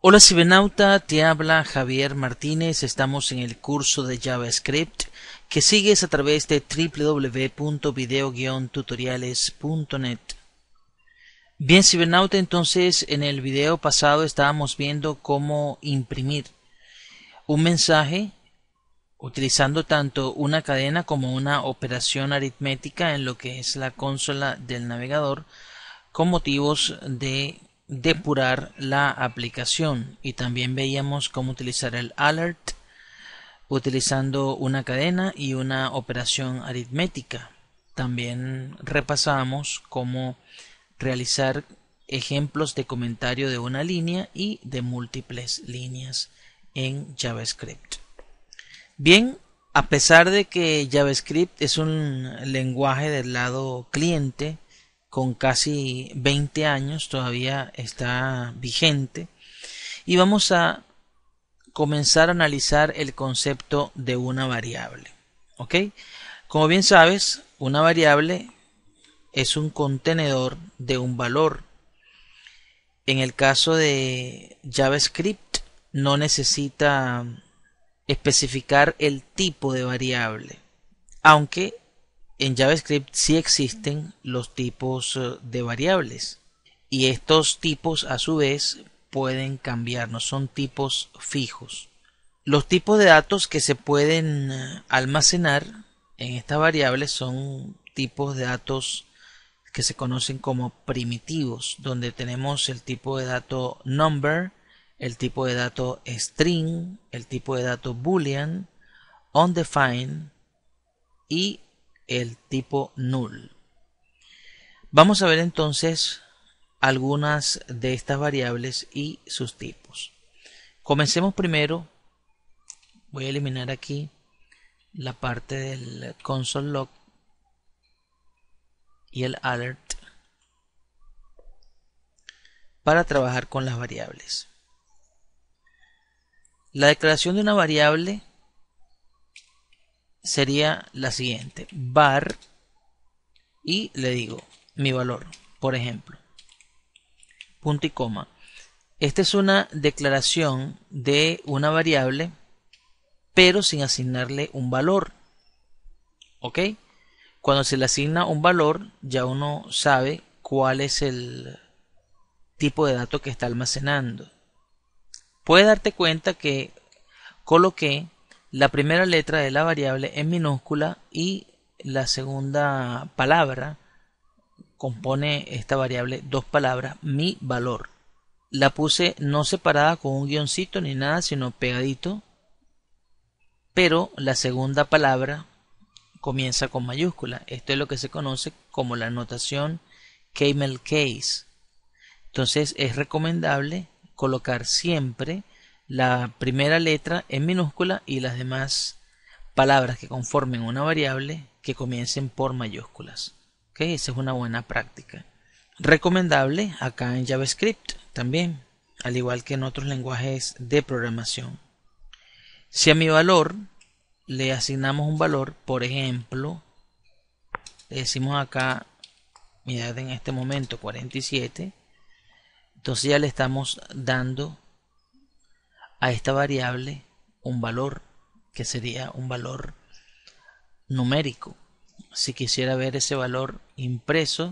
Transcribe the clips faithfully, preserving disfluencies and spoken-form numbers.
Hola cibernauta, te habla Javier Martínez. Estamos en el curso de JavaScript que sigues a través de w w w punto video guion tutoriales punto net. Bien cibernauta, entonces en el video pasado estábamos viendo cómo imprimir un mensaje utilizando tanto una cadena como una operación aritmética en lo que es la consola del navegador con motivos de depurar la aplicación, y también veíamos cómo utilizar el alert utilizando una cadena y una operación aritmética. También repasamos cómo realizar ejemplos de comentario de una línea y de múltiples líneas en JavaScript. Bien, a pesar de que JavaScript es un lenguaje del lado cliente con casi veinte años, todavía está vigente, y vamos a comenzar a analizar el concepto de una variable. ¿Ok? Como bien sabes, una variable es un contenedor de un valor. En el caso de JavaScript no necesita especificar el tipo de variable, aunque en JavaScript sí existen los tipos de variables, y estos tipos a su vez pueden cambiar, no son tipos fijos. Los tipos de datos que se pueden almacenar en estas variables son tipos de datos que se conocen como primitivos, donde tenemos el tipo de dato number, el tipo de dato string, el tipo de dato boolean, undefined y el tipo null. Vamos a ver entonces algunas de estas variables y sus tipos. Comencemos primero. Voy a eliminar aquí la parte del console log y el alert para trabajar con las variables. La declaración de una variable sería la siguiente: var, y le digo mi valor, por ejemplo, punto y coma. Esta es una declaración de una variable, pero sin asignarle un valor. ¿Ok? Cuando se le asigna un valor, ya uno sabe cuál es el tipo de dato que está almacenando. Puedes darte cuenta que coloqué la primera letra de la variable en minúscula y la segunda palabra compone esta variable dos palabras, mi valor. La puse no separada con un guioncito ni nada, sino pegadito, pero la segunda palabra comienza con mayúscula. Esto es lo que se conoce como la notación camel case. Entonces es recomendable colocar siempre la primera letra en minúscula y las demás palabras que conformen una variable que comiencen por mayúsculas. ¿Okay? Esa es una buena práctica. Recomendable acá en JavaScript también, al igual que en otros lenguajes de programación. Si a mi valor le asignamos un valor, por ejemplo, le decimos acá mi edad en este momento cuarenta y siete, entonces ya le estamos dando a esta variable un valor que sería un valor numérico. Si quisiera ver ese valor impreso,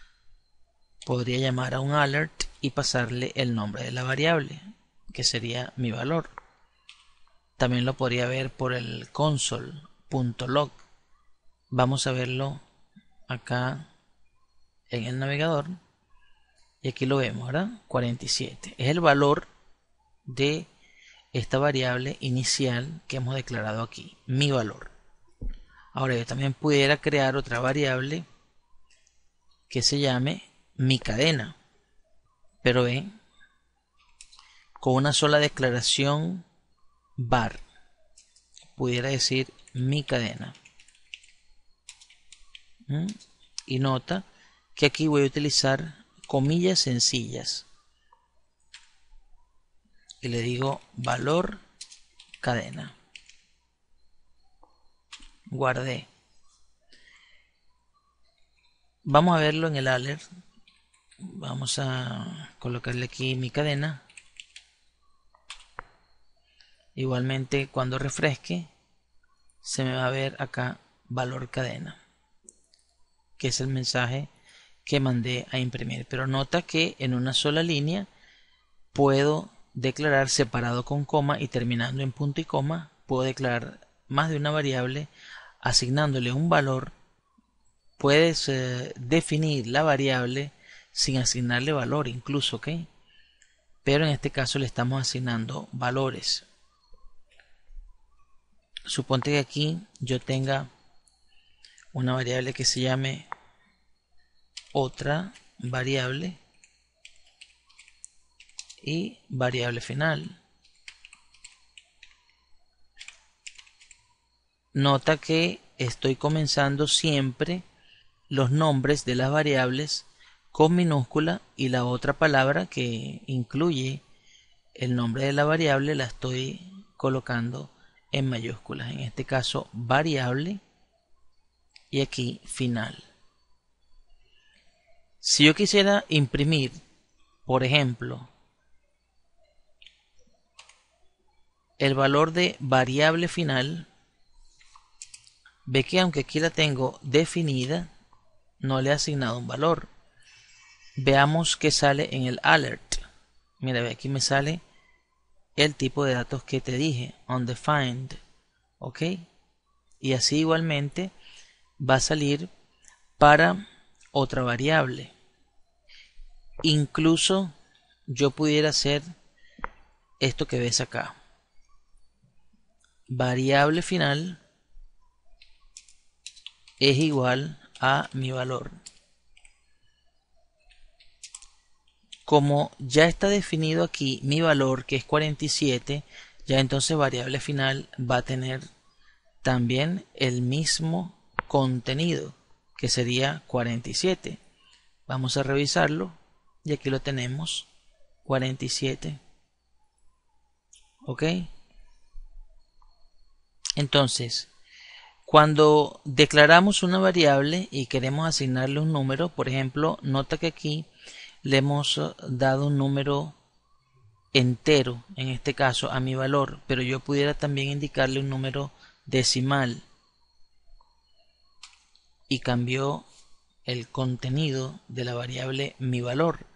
podría llamar a un alert y pasarle el nombre de la variable, que sería mi valor. También lo podría ver por el console.log. Vamos a verlo acá en el navegador y aquí lo vemos, ¿verdad? cuarenta y siete es el valor de esta variable inicial que hemos declarado aquí, mi valor. Ahora yo también pudiera crear otra variable que se llame mi cadena, pero ven, con una sola declaración var, pudiera decir mi cadena. ¿Mm? Y nota que aquí voy a utilizar comillas sencillas y le digo valor cadena. Guardé. Vamos a verlo en el alert. Vamos a colocarle aquí mi cadena Igualmente cuando refresque se me va a ver acá valor cadena, que es el mensaje que mandé a imprimir. Pero nota que en una sola línea puedo declarar separado con coma y terminando en punto y coma. Puedo declarar más de una variable asignándole un valor. Puedes eh, definir la variable sin asignarle valor incluso, ¿ok? Pero en este caso le estamos asignando valores. Suponte que aquí yo tenga una variable que se llame otra variable y variable final. Nota que estoy comenzando siempre los nombres de las variables con minúscula y la otra palabra que incluye el nombre de la variable la estoy colocando en mayúsculas. En este caso variable y aquí final. Si yo quisiera imprimir, por ejemplo, el valor de variable final, ve que aunque aquí la tengo definida, no le he asignado un valor. Veamos qué sale en el alert. Mira, ve, aquí me sale el tipo de datos que te dije, undefined, ok, y así igualmente va a salir para otra variable. Incluso yo pudiera hacer esto que ves acá, variable final es igual a mi valor. Como ya está definido aquí mi valor, que es cuarenta y siete, ya entonces variable final va a tener también el mismo contenido, que sería cuarenta y siete. Vamos a revisarlo y aquí lo tenemos, cuarenta y siete. ¿Ok? Entonces, cuando declaramos una variable y queremos asignarle un número, por ejemplo, nota que aquí le hemos dado un número entero, en este caso a mi valor, pero yo pudiera también indicarle un número decimal y cambió el contenido de la variable mi valor.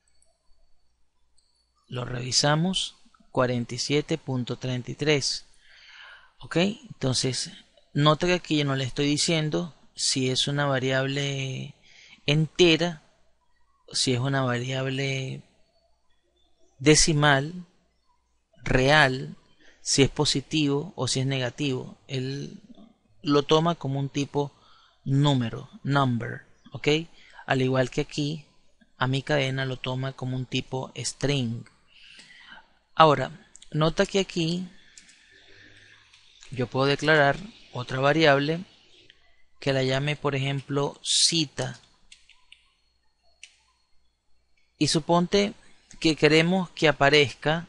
Lo revisamos, cuarenta y siete punto treinta y tres. Ok, entonces nota que aquí yo no le estoy diciendo si es una variable entera, si es una variable decimal, real, si es positivo o si es negativo. Él lo toma como un tipo número, number, ok, al igual que aquí a mi cadena lo toma como un tipo string. Ahora, nota que aquí yo puedo declarar otra variable que la llame, por ejemplo, cita, y suponte que queremos que aparezca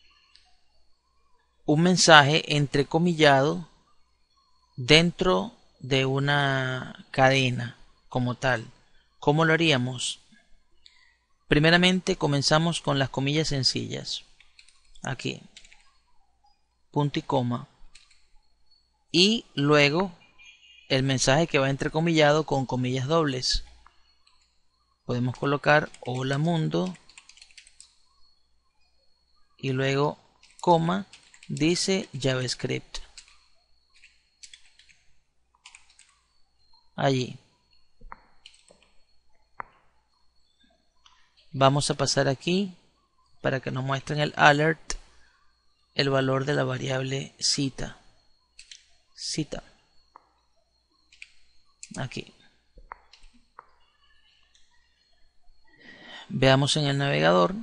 un mensaje entrecomillado dentro de una cadena como tal. ¿Cómo lo haríamos? Primeramente comenzamos con las comillas sencillas, aquí, punto y coma, y luego el mensaje que va entrecomillado con comillas dobles. Podemos colocar hola mundo y luego coma, dice JavaScript. Allí. Vamos a pasar aquí para que nos muestren el alert el valor de la variable cita. Cita. Aquí. Veamos en el navegador.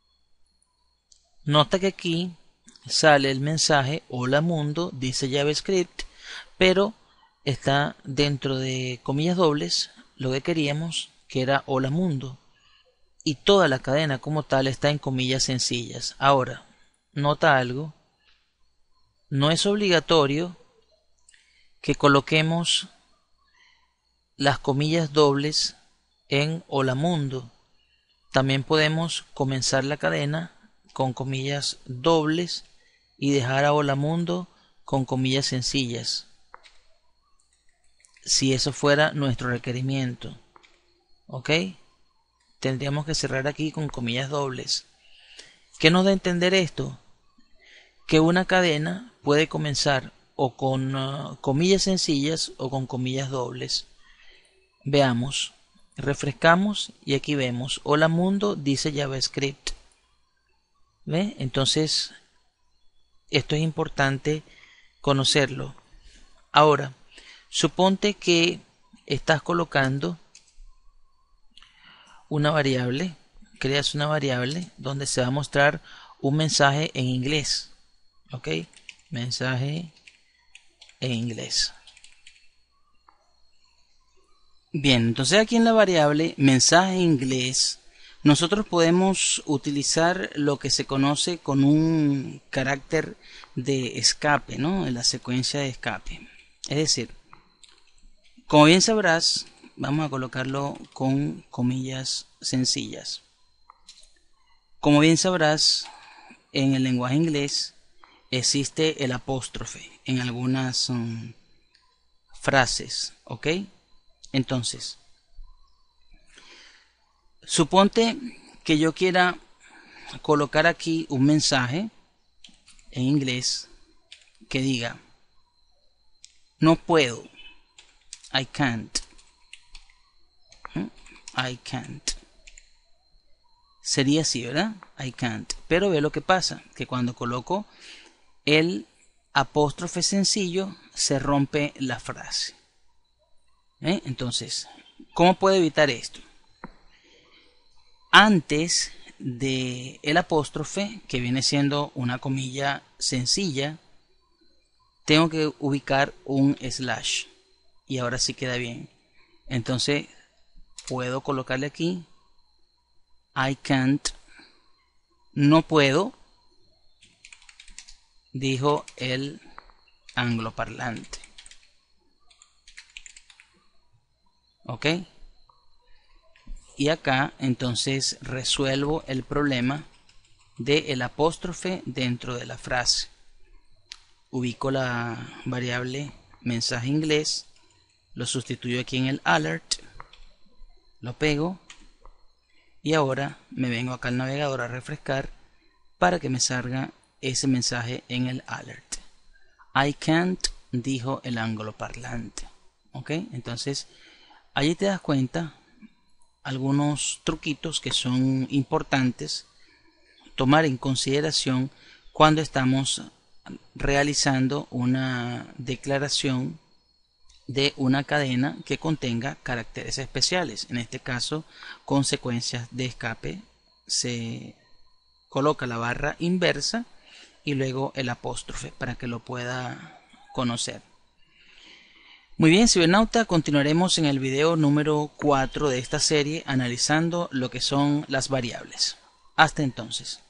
Nota que aquí sale el mensaje hola mundo, dice JavaScript, pero está dentro de comillas dobles lo que queríamos, que era hola mundo, y toda la cadena como tal está en comillas sencillas. Ahora, nota algo, no es obligatorio que coloquemos las comillas dobles en hola mundo. También podemos comenzar la cadena con comillas dobles y dejar a hola mundo con comillas sencillas, si eso fuera nuestro requerimiento. ¿Ok? Tendríamos que cerrar aquí con comillas dobles. ¿Qué nos da a entender esto? Que una cadena puede comenzar o con uh, comillas sencillas o con comillas dobles. Veamos, refrescamos y aquí vemos hola mundo dice JavaScript. ¿Ve? Entonces esto es importante conocerlo. Ahora, suponte que estás colocando una variable, creas una variable donde se va a mostrar un mensaje en inglés. ¿Ok? Mensaje en inglés. Bien, entonces aquí en la variable mensaje en inglés nosotros podemos utilizar lo que se conoce con un carácter de escape, ¿no? En la secuencia de escape. Es decir, como bien sabrás, vamos a colocarlo con comillas sencillas. Como bien sabrás, en el lenguaje inglés existe el apóstrofe en algunas um, frases, ¿ok? Entonces, suponte que yo quiera colocar aquí un mensaje en inglés que diga no puedo, I can't, I can't. Sería así, ¿verdad? I can't. Pero ve lo que pasa, que cuando coloco el apóstrofe sencillo se rompe la frase. ¿Eh? Entonces, ¿cómo puedo evitar esto? Antes de el apóstrofe, que viene siendo una comilla sencilla, tengo que ubicar un slash. Y ahora sí queda bien. Entonces, puedo colocarle aquí I can't, no puedo, dijo el angloparlante. ¿Ok? Y acá entonces resuelvo el problema del apóstrofe dentro de la frase. Ubico la variable mensaje inglés, lo sustituyo aquí en el alert, lo pego y ahora me vengo acá al navegador a refrescar para que me salga ese mensaje en el alert. I can't, dijo el angloparlante. ¿Ok? Entonces allí te das cuenta algunos truquitos que son importantes tomar en consideración cuando estamos realizando una declaración de una cadena que contenga caracteres especiales. En este caso, consecuencias de escape, se coloca la barra inversa y luego el apóstrofe para que lo pueda conocer. Muy bien, cibernauta, continuaremos en el video número cuatro de esta serie analizando lo que son las variables. Hasta entonces.